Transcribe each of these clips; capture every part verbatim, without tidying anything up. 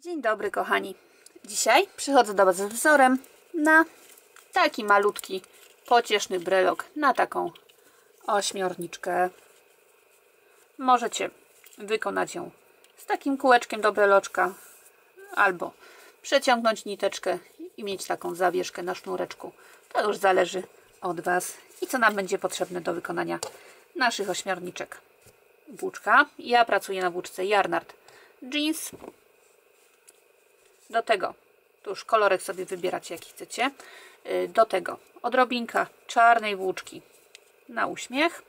Dzień dobry kochani. Dzisiaj przychodzę do Was z wzorem na taki malutki, pocieszny brelok, na taką ośmiorniczkę. Możecie wykonać ją z takim kółeczkiem do breloczka albo przeciągnąć niteczkę i mieć taką zawieszkę na sznureczku. To już zależy od Was. I co nam będzie potrzebne do wykonania naszych ośmiorniczek? Włóczka. Ja pracuję na włóczce Yarnard Jeans. Do tego, tu już kolorek sobie wybieracie jaki chcecie. Do tego odrobinka czarnej włóczki na uśmiech.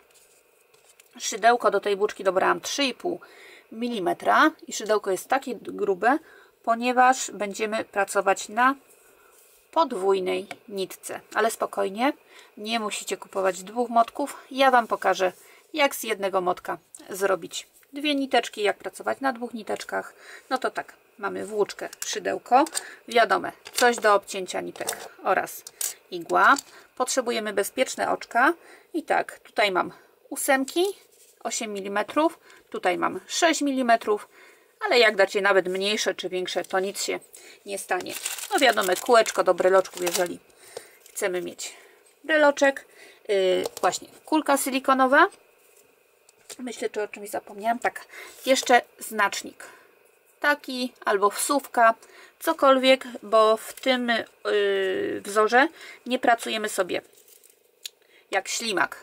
Szydełko do tej włóczki dobrałam trzy i pół milimetra i szydełko jest takie grube, ponieważ będziemy pracować na podwójnej nitce. Ale spokojnie, nie musicie kupować dwóch motków. Ja Wam pokażę, jak z jednego motka zrobić dwie niteczki, jak pracować na dwóch niteczkach. No to tak, mamy włóczkę, szydełko, wiadome, coś do obcięcia nitek oraz igła. Potrzebujemy bezpieczne oczka i tak, tutaj mam ósemki, osiem milimetrów, tutaj mam sześć milimetrów, ale jak dacie nawet mniejsze czy większe, to nic się nie stanie. No wiadome, kółeczko do breloczków, jeżeli chcemy mieć breloczek. Yy, właśnie, kulka silikonowa. Myślę, czy o czymś zapomniałam. Tak, jeszcze znacznik. Taki albo wsówka, cokolwiek, bo w tym yy, wzorze nie pracujemy sobie jak ślimak.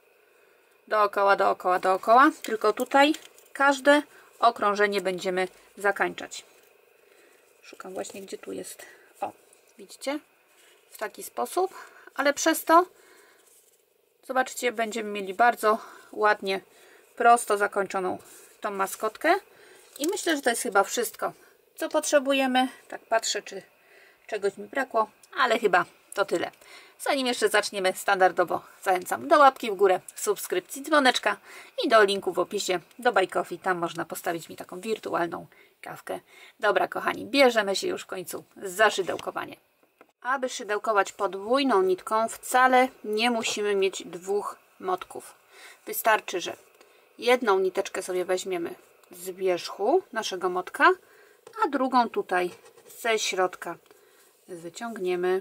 Dookoła, dookoła, dookoła. Tylko tutaj każde okrążenie będziemy zakańczać. Szukam właśnie, gdzie tu jest. O, widzicie? W taki sposób, ale przez to, zobaczcie, będziemy mieli bardzo ładnie, prosto zakończoną tą maskotkę. I myślę, że to jest chyba wszystko, co potrzebujemy. Tak patrzę, czy czegoś mi brakło, ale chyba to tyle. Zanim jeszcze zaczniemy, standardowo zachęcam do łapki w górę, subskrypcji, dzwoneczka i do linku w opisie do Buy Coffee. Tam można postawić mi taką wirtualną kawkę. Dobra kochani, bierzemy się już w końcu za szydełkowanie. Aby szydełkować podwójną nitką, wcale nie musimy mieć dwóch motków. Wystarczy, że jedną niteczkę sobie weźmiemy z wierzchu naszego motka, a drugą tutaj ze środka wyciągniemy.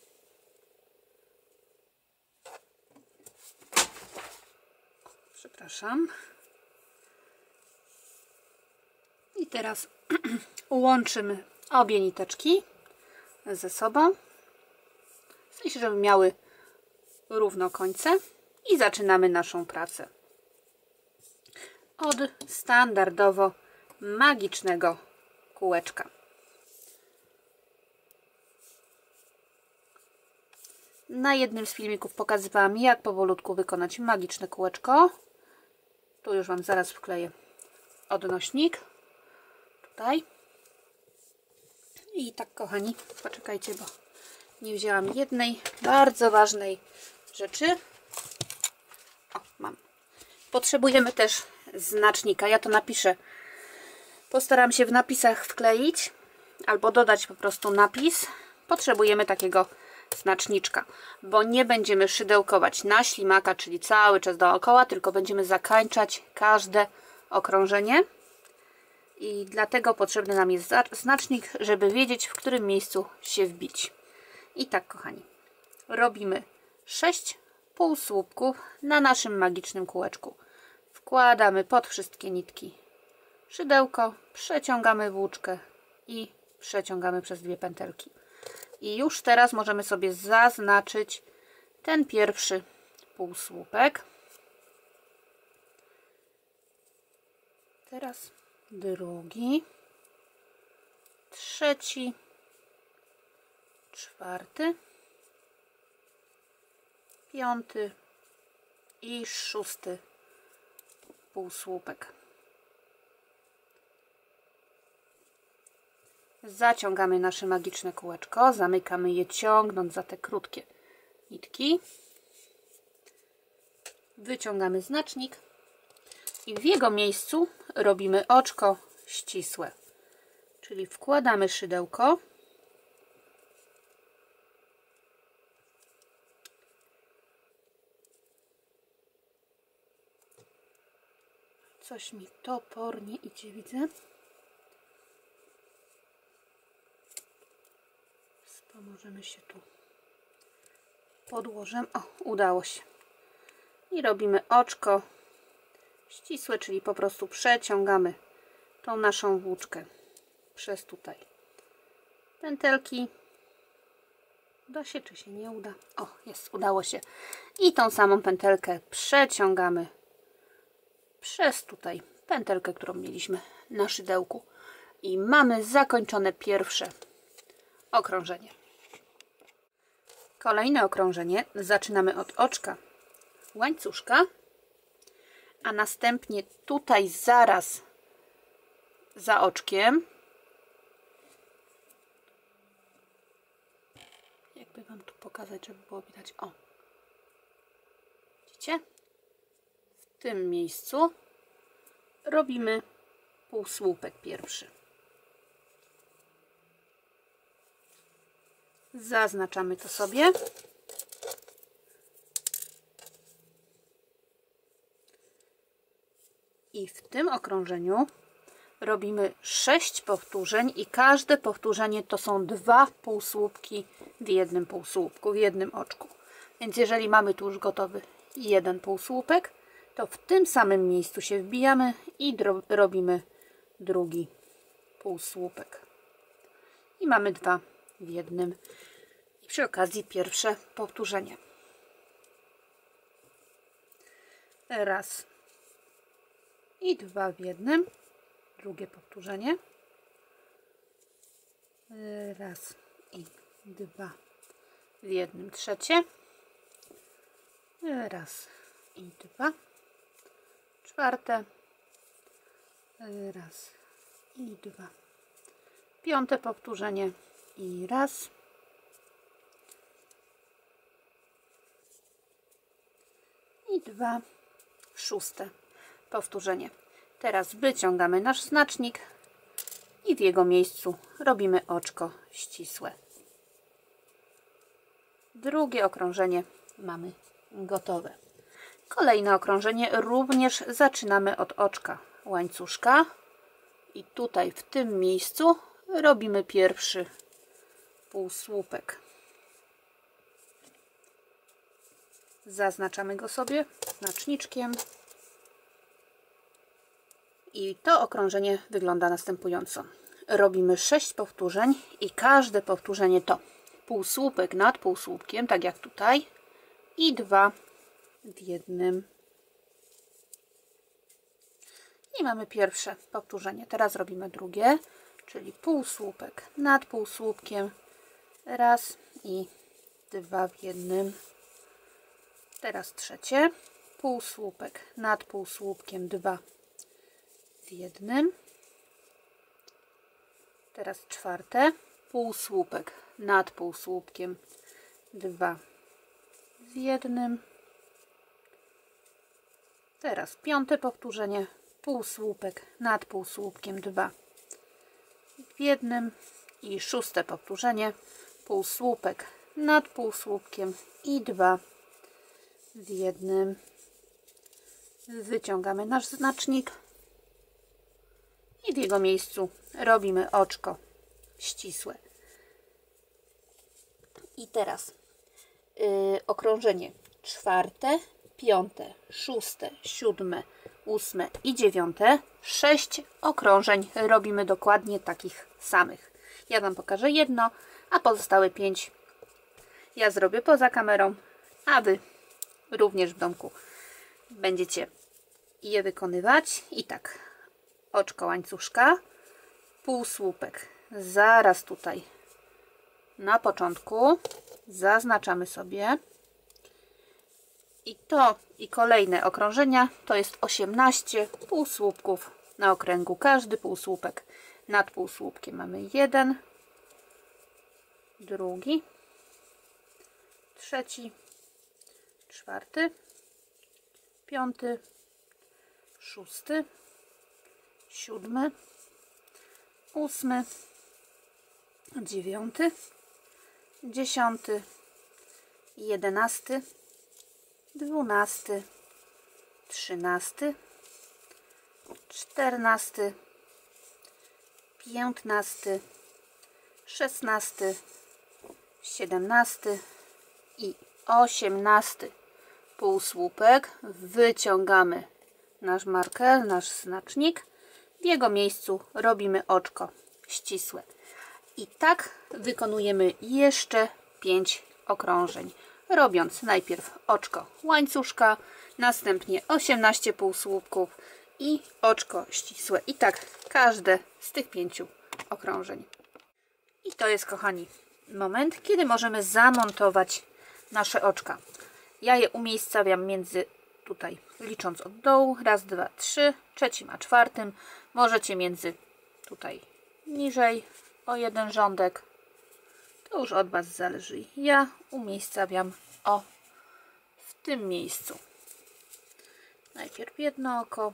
Przepraszam. I teraz łączymy obie niteczki ze sobą, w sensie, żeby miały równo końce, i zaczynamy naszą pracę od standardowo magicznego kółeczka. Na jednym z filmików pokazywałam, jak powolutku wykonać magiczne kółeczko. Tu już Wam zaraz wkleję odnośnik. Tutaj. I tak kochani, poczekajcie, bo nie wzięłam jednej bardzo ważnej rzeczy. O, mam. Potrzebujemy też znacznika. Ja to napiszę. Postaram się w napisach wkleić albo dodać po prostu napis. Potrzebujemy takiego znaczniczka, bo nie będziemy szydełkować na ślimaka, czyli cały czas dookoła, tylko będziemy zakańczać każde okrążenie. I dlatego potrzebny nam jest znacznik, żeby wiedzieć, w którym miejscu się wbić. I tak kochani, robimy sześć półsłupków na naszym magicznym kółeczku. Wkładamy pod wszystkie nitki szydełko, przeciągamy włóczkę i przeciągamy przez dwie pętelki. I już teraz możemy sobie zaznaczyć ten pierwszy półsłupek. Teraz drugi, trzeci, czwarty, piąty i szósty półsłupek. Zaciągamy nasze magiczne kółeczko, zamykamy je ciągnąc za te krótkie nitki. Wyciągamy znacznik i w jego miejscu robimy oczko ścisłe. Czyli wkładamy szydełko. Coś mi topornie idzie, widzę. to możemy się tu podłożem. O, udało się. I robimy oczko ścisłe, czyli po prostu przeciągamy tą naszą włóczkę przez tutaj pętelki. Uda się, czy się nie uda? O, jest, udało się. I tą samą pętelkę przeciągamy przez tutaj pętelkę, którą mieliśmy na szydełku. I mamy zakończone pierwsze okrążenie. Kolejne okrążenie zaczynamy od oczka łańcuszka, a następnie tutaj zaraz za oczkiem, jakby Wam tu pokazać, żeby było widać, o, widzicie? W tym miejscu robimy półsłupek pierwszy. Zaznaczamy to sobie. I w tym okrążeniu robimy sześć powtórzeń i każde powtórzenie to są dwa półsłupki w jednym półsłupku, w jednym oczku. Więc jeżeli mamy tu już gotowy jeden półsłupek, to w tym samym miejscu się wbijamy i robimy drugi półsłupek. I mamy dwa w jednym. I przy okazji pierwsze powtórzenie. Raz i dwa w jednym. Drugie powtórzenie. Raz i dwa w jednym. Trzecie. Raz i dwa. Czwarte. Raz i dwa. Piąte powtórzenie. I raz. I dwa. Szóste powtórzenie. Teraz wyciągamy nasz znacznik i w jego miejscu robimy oczko ścisłe. Drugie okrążenie mamy gotowe. Kolejne okrążenie również zaczynamy od oczka łańcuszka i tutaj w tym miejscu robimy pierwszy półsłupek. Zaznaczamy go sobie znaczniczkiem. I to okrążenie wygląda następująco. Robimy sześć powtórzeń i każde powtórzenie to półsłupek nad półsłupkiem, tak jak tutaj, i dwa w jednym. I mamy pierwsze powtórzenie. Teraz robimy drugie, czyli półsłupek nad półsłupkiem, raz i dwa w jednym. Teraz trzecie, półsłupek nad półsłupkiem, dwa w jednym. Teraz czwarte, półsłupek nad półsłupkiem, dwa w jednym. Teraz piąte powtórzenie, półsłupek nad półsłupkiem, dwa w jednym. I szóste powtórzenie, półsłupek nad półsłupkiem i dwa w jednym. Wyciągamy nasz znacznik i w jego miejscu robimy oczko ścisłe. I teraz yy, okrążenie czwarte, piąte, szóste, siódme, ósme i dziewiąte. Sześć okrążeń robimy dokładnie takich samych. Ja Wam pokażę jedno, a pozostałe pięć ja zrobię poza kamerą, a Wy również w domku będziecie je wykonywać. I tak, oczko łańcuszka, półsłupek zaraz tutaj na początku zaznaczamy sobie i to i kolejne okrążenia to jest osiemnaście półsłupków na okręgu. Każdy półsłupek nad półsłupkiem mamy jeden, drugi, trzeci, czwarty, piąty, szósty, siódmy, ósmy, dziewiąty, dziesiąty, jedenasty, dwunasty, trzynasty, czternasty, piętnasty, szesnasty, siedemnasty i osiemnasty półsłupek. Wyciągamy nasz marker, nasz znacznik. W jego miejscu robimy oczko ścisłe. I tak wykonujemy jeszcze pięć okrążeń, robiąc najpierw oczko łańcuszka, następnie osiemnaście półsłupków i oczko ścisłe. I tak każde z tych pięciu okrążeń. I to jest, kochani, moment, kiedy możemy zamontować nasze oczka. Ja je umiejscawiam między tutaj, licząc od dołu, raz, dwa, trzy, trzecim a czwartym. Możecie między tutaj niżej o jeden rządek. To już od Was zależy. Ja umiejscawiam o w tym miejscu. Najpierw jedno oko.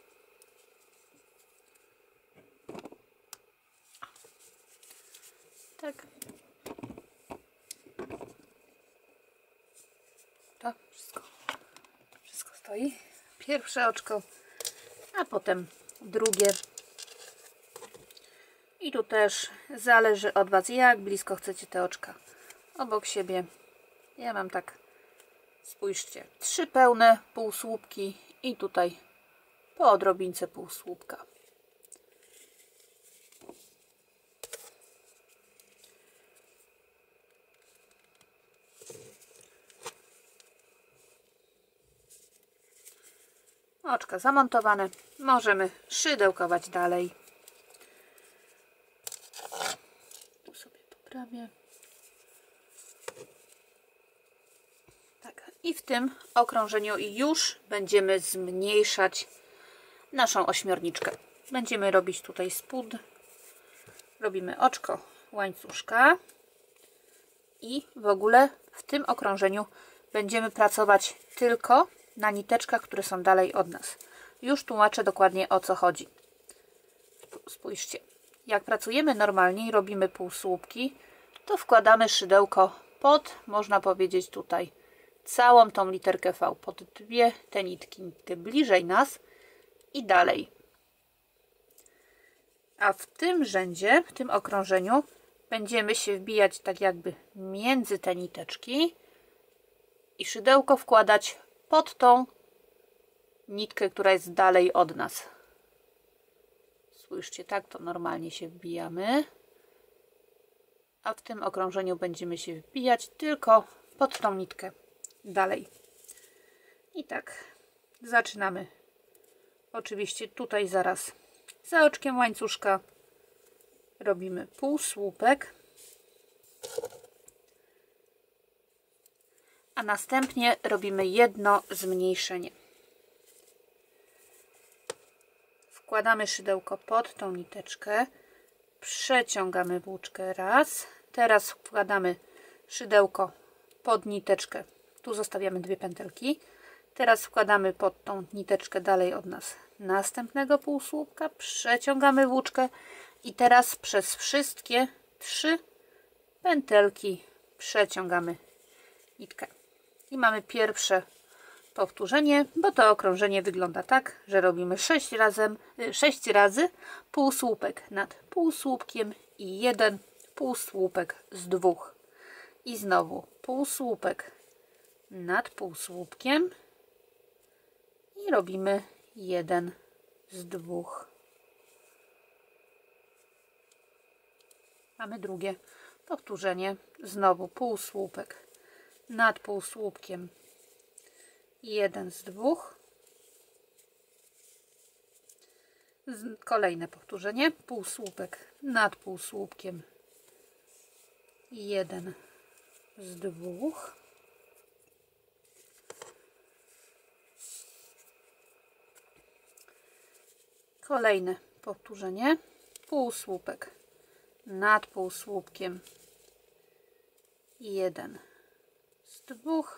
Tak. To wszystko. Wszystko stoi. Pierwsze oczko, a potem drugie. I tu też zależy od Was, jak blisko chcecie te oczka obok siebie. Ja mam tak, spójrzcie, trzy pełne półsłupki i tutaj po odrobince półsłupka. Oczka zamontowane. Możemy szydełkować dalej. Tu sobie poprawię. Tak. I w tym okrążeniu już będziemy zmniejszać naszą ośmiorniczkę. Będziemy robić tutaj spód. Robimy oczko łańcuszka. I w ogóle w tym okrążeniu będziemy pracować tylko na niteczkach, które są dalej od nas. Już tłumaczę dokładnie, o co chodzi. Spójrzcie, jak pracujemy normalnie i robimy półsłupki, to wkładamy szydełko pod, można powiedzieć tutaj, całą tą literkę V, pod dwie te nitki, te bliżej nas i dalej. A w tym rzędzie, w tym okrążeniu będziemy się wbijać tak jakby między te niteczki i szydełko wkładać pod tą nitkę, która jest dalej od nas. Spójrzcie, tak to normalnie się wbijamy. A w tym okrążeniu będziemy się wbijać tylko pod tą nitkę dalej. I tak zaczynamy. Oczywiście tutaj zaraz za oczkiem łańcuszka robimy półsłupek. A następnie robimy jedno zmniejszenie. Wkładamy szydełko pod tą niteczkę, przeciągamy włóczkę raz, teraz wkładamy szydełko pod niteczkę, tu zostawiamy dwie pętelki, teraz wkładamy pod tą niteczkę dalej od nas następnego półsłupka, przeciągamy włóczkę i teraz przez wszystkie trzy pętelki przeciągamy nitkę. I mamy pierwsze powtórzenie, bo to okrążenie wygląda tak, że robimy sześć razy, sześć razy półsłupek nad półsłupkiem i jeden półsłupek z dwóch. I znowu półsłupek nad półsłupkiem i robimy jeden z dwóch. Mamy drugie powtórzenie, znowu półsłupek nad półsłupkiem jeden z dwóch. Kolejne powtórzenie, półsłupek nad półsłupkiem jeden z dwóch. Kolejne powtórzenie, półsłupek nad półsłupkiem jeden z dwóch.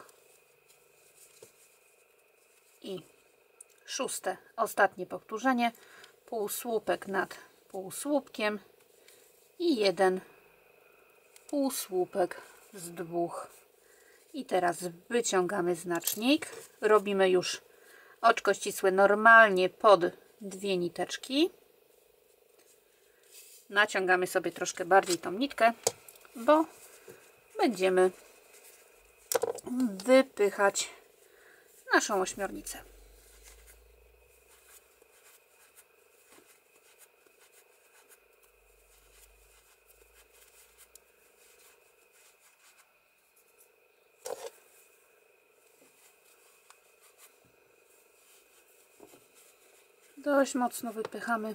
I szóste, ostatnie powtórzenie, półsłupek nad półsłupkiem i jeden półsłupek z dwóch. I teraz wyciągamy znacznik, robimy już oczko ścisłe normalnie pod dwie niteczki. Naciągamy sobie troszkę bardziej tą nitkę, bo będziemy wypychać naszą ośmiornicę. Dość mocno wypychamy.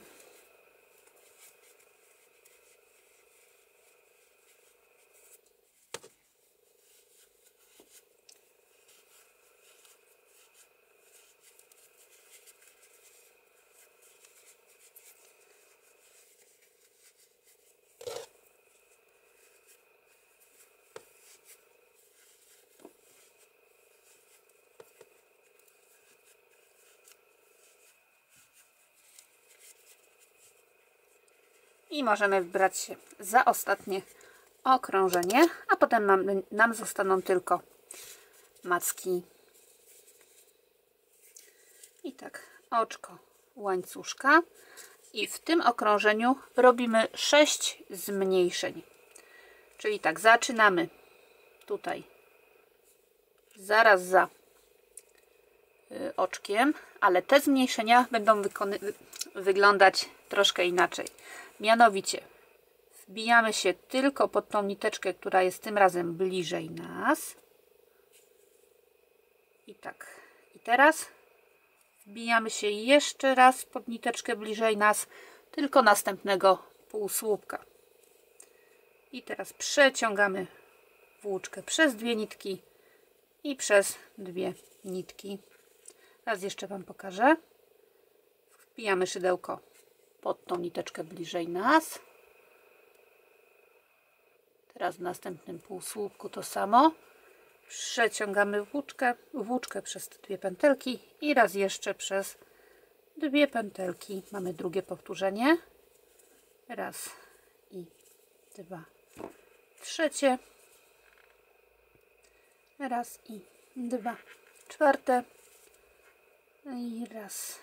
I możemy wybrać się za ostatnie okrążenie, a potem nam, nam zostaną tylko macki. I tak, oczko łańcuszka. I w tym okrążeniu robimy sześć zmniejszeń. Czyli tak, zaczynamy tutaj zaraz za y, oczkiem, ale te zmniejszenia będą wyglądać troszkę inaczej. Mianowicie wbijamy się tylko pod tą niteczkę, która jest tym razem bliżej nas. I tak. I teraz wbijamy się jeszcze raz pod niteczkę bliżej nas, tylko następnego półsłupka. I teraz przeciągamy włóczkę przez dwie nitki i przez dwie nitki. Raz jeszcze Wam pokażę. Wbijamy szydełko pod tą niteczkę bliżej nas. Teraz w następnym półsłupku to samo. Przeciągamy włóczkę, włóczkę przez te dwie pętelki i raz jeszcze przez dwie pętelki. Mamy drugie powtórzenie. Raz i dwa. Trzecie. Raz i dwa. Czwarte. I raz.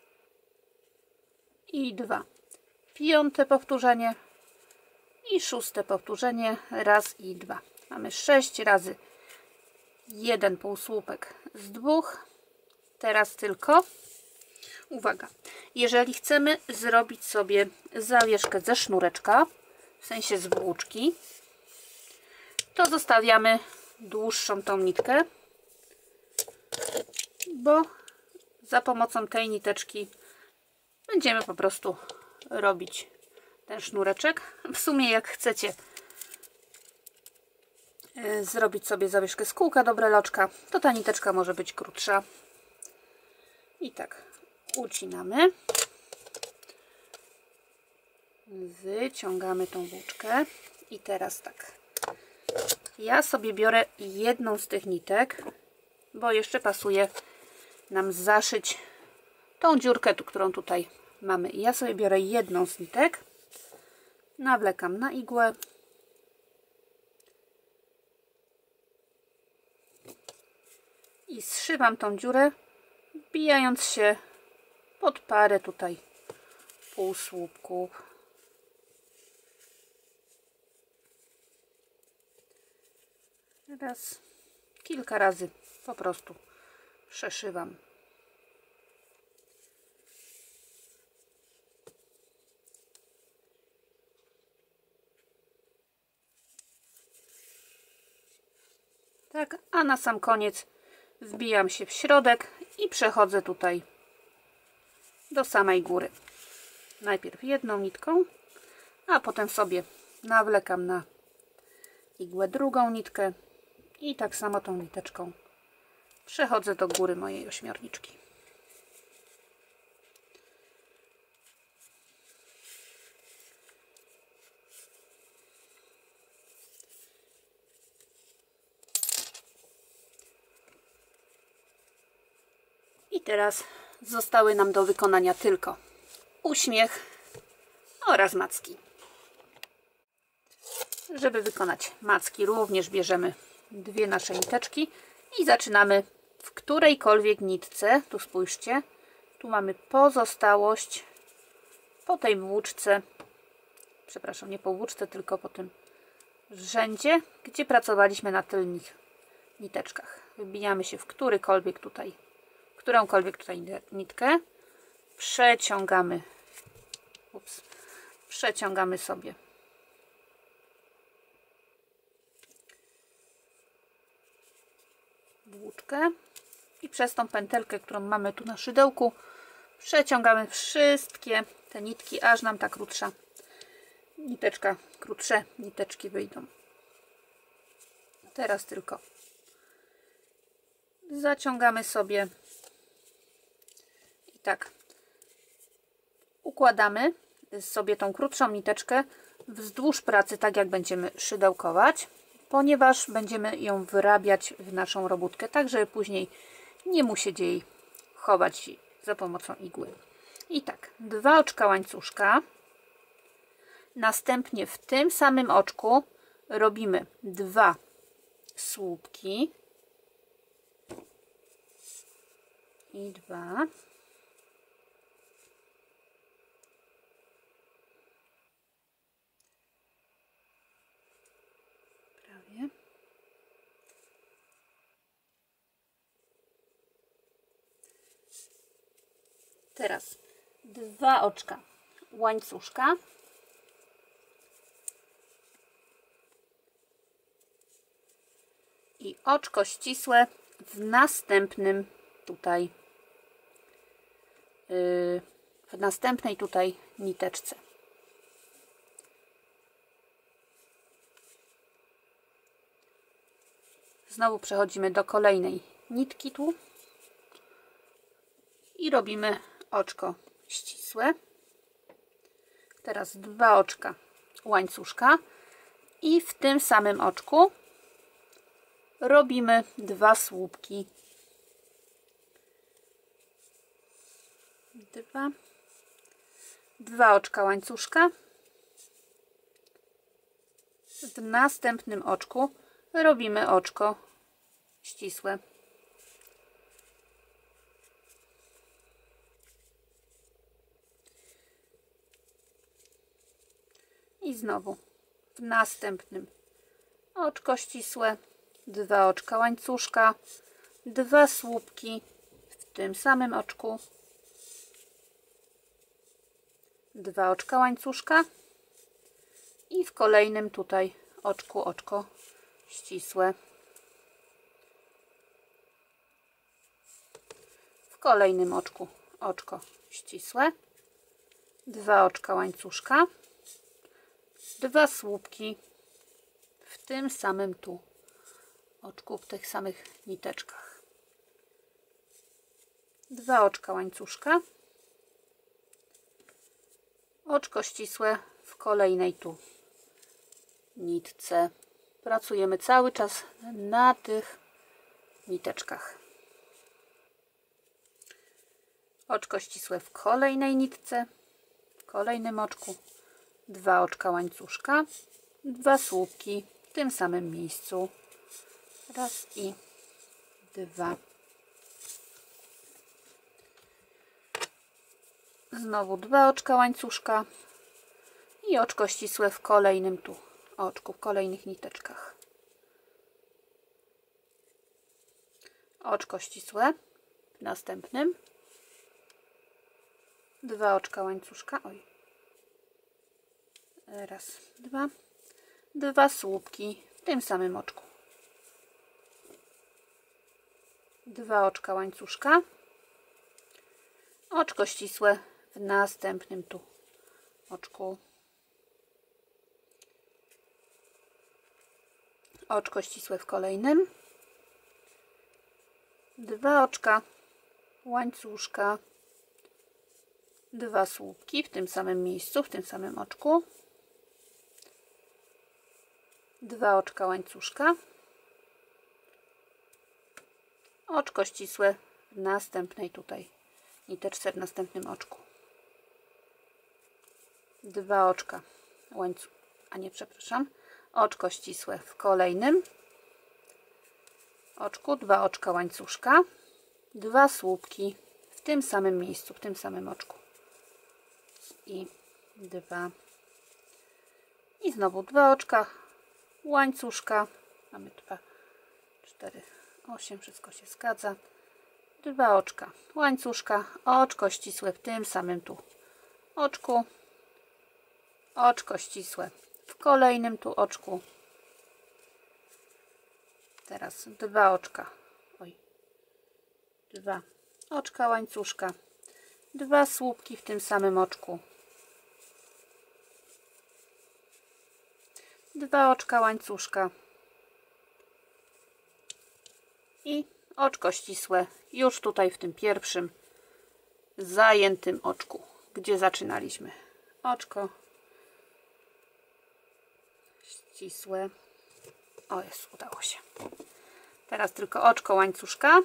I dwa. Piąte powtórzenie. I szóste powtórzenie. Raz i dwa. Mamy sześć razy jeden półsłupek z dwóch. Teraz tylko uwaga, jeżeli chcemy zrobić sobie zawieszkę ze sznureczka, w sensie z włóczki, to zostawiamy dłuższą tą nitkę, bo za pomocą tej niteczki będziemy po prostu robić ten sznureczek. W sumie jak chcecie zrobić sobie zawieszkę z kółka do breloczka, to ta niteczka może być krótsza. I tak ucinamy, wyciągamy tą włóczkę i teraz tak, ja sobie biorę jedną z tych nitek, bo jeszcze pasuje nam zaszyć tą dziurkę, którą tutaj mamy. I ja sobie biorę jedną z nitek, nawlekam na igłę i zszywam tą dziurę, wbijając się pod parę tutaj półsłupków. Raz, kilka razy po prostu przeszywam. Tak, a na sam koniec wbijam się w środek i przechodzę tutaj do samej góry. Najpierw jedną nitką, a potem sobie nawlekam na igłę drugą nitkę i tak samo tą niteczką przechodzę do góry mojej ośmiorniczki. I teraz zostały nam do wykonania tylko uśmiech oraz macki. Żeby wykonać macki, również bierzemy dwie nasze niteczki i zaczynamy w którejkolwiek nitce. Tu spójrzcie, tu mamy pozostałość po tej włóczce, przepraszam, nie po włóczce, tylko po tym rzędzie, gdzie pracowaliśmy na tylnych niteczkach. Wybijamy się w którykolwiek tutaj, którąkolwiek tutaj nitkę, przeciągamy, ups, przeciągamy sobie włóczkę i przez tą pętelkę, którą mamy tu na szydełku, przeciągamy wszystkie te nitki, aż nam ta krótsza niteczka, krótsze niteczki wyjdą. Teraz tylko zaciągamy sobie i tak układamy sobie tą krótszą niteczkę wzdłuż pracy, tak jak będziemy szydełkować, ponieważ będziemy ją wyrabiać w naszą robótkę, tak żeby później nie musieć jej chować za pomocą igły. I tak, dwa oczka łańcuszka. Następnie w tym samym oczku robimy dwa słupki i dwa. Prawie. Teraz dwa oczka łańcuszka. I oczko ścisłe w następnym tutaj yy, w następnej tutaj niteczce. Znowu przechodzimy do kolejnej nitki tu i robimy oczko ścisłe. Teraz dwa oczka łańcuszka i w tym samym oczku robimy dwa słupki. Dwa. Dwa oczka łańcuszka. W następnym oczku robimy oczko ścisłe. I znowu w następnym oczko ścisłe, dwa oczka łańcuszka, dwa słupki w tym samym oczku, dwa oczka łańcuszka i w kolejnym tutaj oczku oczko ścisłe. W kolejnym oczku oczko ścisłe, dwa oczka łańcuszka, dwa słupki w tym samym tu oczku, w tych samych niteczkach, dwa oczka łańcuszka, oczko ścisłe w kolejnej tu nitce. Pracujemy cały czas na tych niteczkach. Oczko ścisłe w kolejnej nitce, w kolejnym oczku, dwa oczka łańcuszka, dwa słupki w tym samym miejscu. Raz i dwa. Znowu dwa oczka łańcuszka i oczko ścisłe w kolejnym tu oczku, w kolejnych niteczkach. Oczko ścisłe w następnym. Dwa oczka łańcuszka. Oj. Raz, dwa. Dwa słupki w tym samym oczku. Dwa oczka łańcuszka. Oczko ścisłe w następnym tu oczku. Oczko ścisłe w kolejnym. Dwa oczka łańcuszka. Dwa słupki w tym samym miejscu, w tym samym oczku. Dwa oczka łańcuszka. Oczko ścisłe w następnej tutaj niteczce, w następnym oczku. Dwa oczka łańcuszka, a nie, przepraszam, oczko ścisłe w kolejnym oczku, dwa oczka łańcuszka, dwa słupki w tym samym miejscu, w tym samym oczku i dwa i znowu dwa oczka łańcuszka, mamy dwa, cztery, osiem, wszystko się zgadza, dwa oczka łańcuszka, oczko ścisłe w tym samym tu oczku, oczko ścisłe w kolejnym tu oczku, teraz dwa oczka, oj, dwa oczka łańcuszka, dwa słupki w tym samym oczku, dwa oczka łańcuszka i oczko ścisłe już tutaj w tym pierwszym zajętym oczku, gdzie zaczynaliśmy. Oczko ścisłe. O, jest, udało się. Teraz tylko oczko łańcuszka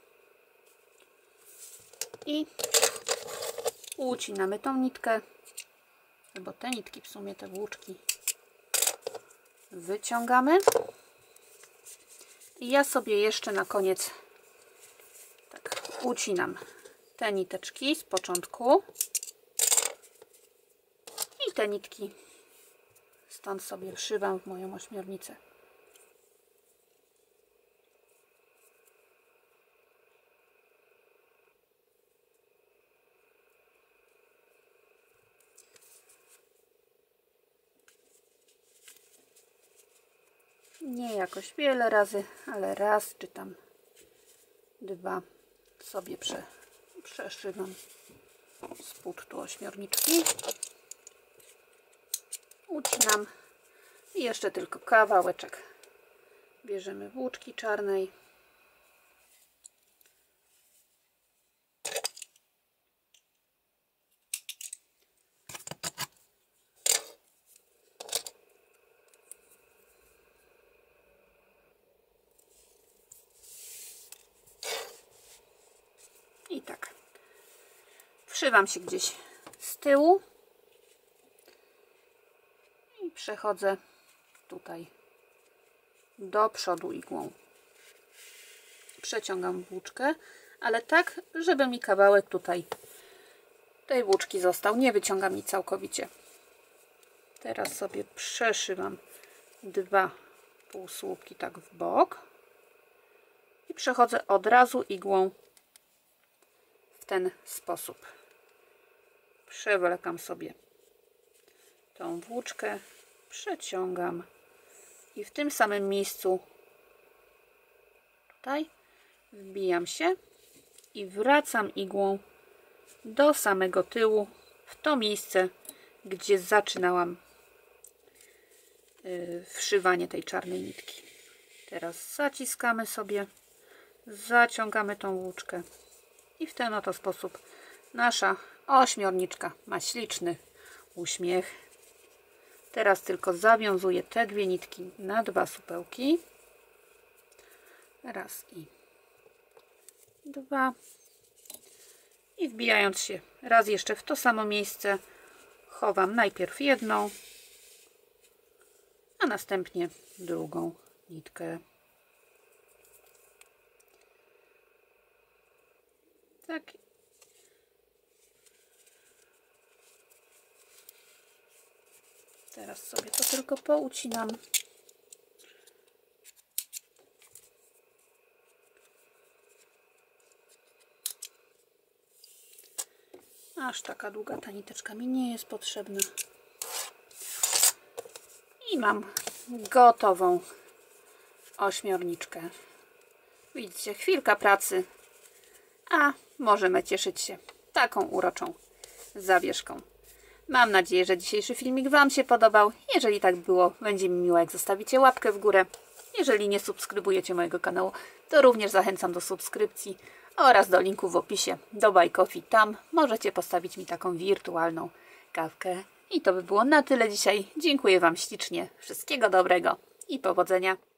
i ucinamy tą nitkę, bo te nitki w sumie, te włóczki wyciągamy. I ja sobie jeszcze na koniec tak ucinam te niteczki z początku i te nitki stąd sobie wszywam w moją ośmiornicę. Nie jakoś wiele razy, ale raz czy tam dwa sobie prze, przeszywam spód tu ośmiorniczki. Ucinam i jeszcze tylko kawałeczek. Bierzemy włóczki czarnej. I tak. Wszywam się gdzieś z tyłu i przechodzę tutaj do przodu igłą. Przeciągam włóczkę, ale tak, żeby mi kawałek tutaj tej włóczki został. Nie wyciągam mi całkowicie. Teraz sobie przeszywam dwa półsłupki tak w bok i przechodzę od razu igłą w ten sposób. Przewlekam sobie tą włóczkę, przeciągam i w tym samym miejscu tutaj wbijam się i wracam igłą do samego tyłu w to miejsce, gdzie zaczynałam yy, wszywanie tej czarnej nitki. Teraz zaciskamy sobie, zaciągamy tą włóczkę i w ten oto sposób nasza ośmiorniczka ma śliczny uśmiech. Teraz tylko zawiązuję te dwie nitki na dwa supełki. Raz i dwa. I wbijając się raz jeszcze w to samo miejsce, chowam najpierw jedną, a następnie drugą nitkę. Tak. Teraz sobie to tylko poucinam. Aż taka długa ta niteczka mi nie jest potrzebna. I mam gotową ośmiorniczkę. Widzicie, chwilka pracy, a możemy cieszyć się taką uroczą zawieszką. Mam nadzieję, że dzisiejszy filmik Wam się podobał. Jeżeli tak było, będzie mi miło, jak zostawicie łapkę w górę. Jeżeli nie subskrybujecie mojego kanału, to również zachęcam do subskrypcji oraz do linku w opisie do Buy Coffee. Tam możecie postawić mi taką wirtualną kawkę. I to by było na tyle dzisiaj. Dziękuję Wam ślicznie. Wszystkiego dobrego i powodzenia.